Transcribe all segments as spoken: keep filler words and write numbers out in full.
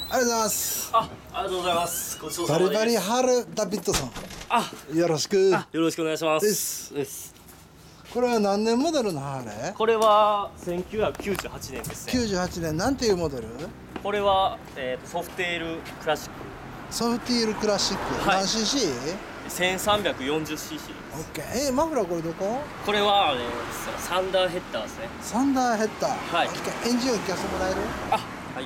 ありがとうございます。 あ、ありがとうございます。ごちそうさバリまです。 バリハルダビッドソン。 あ、 よろしく。 あ、よろしくお願いします。 ですです。 これは何年モデルのハーレー？ これはせんきゅうひゃくきゅうじゅうはちねんですね。 きゅうじゅうはちねん、なんていうモデル？ これは、えーと、ソフテールクラシック。 ソフティールクラシック。 はい、 何 シーシー？ せんさんびゃくよんじゅうシーシー です。 オッケー。えー、マフラーこれどこ？ これは、ね、サンダーヘッダーですね。 サンダーヘッダー。 はい。 オッケー。エンジン音聞かせてもらえる？ あ、はい。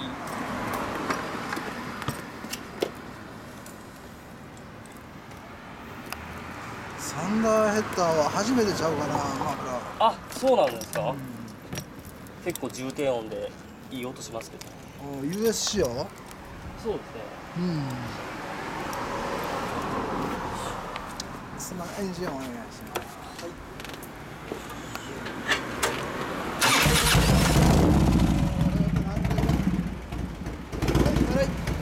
サンダーヘッダーは初めてちゃうかな、マフラー。 あ、そうなんですか？うん、結構重低音でいい音しますけど。 ユーエス 仕様？ そうですね。 うん。すまエンジン音お願いします。はい。はい。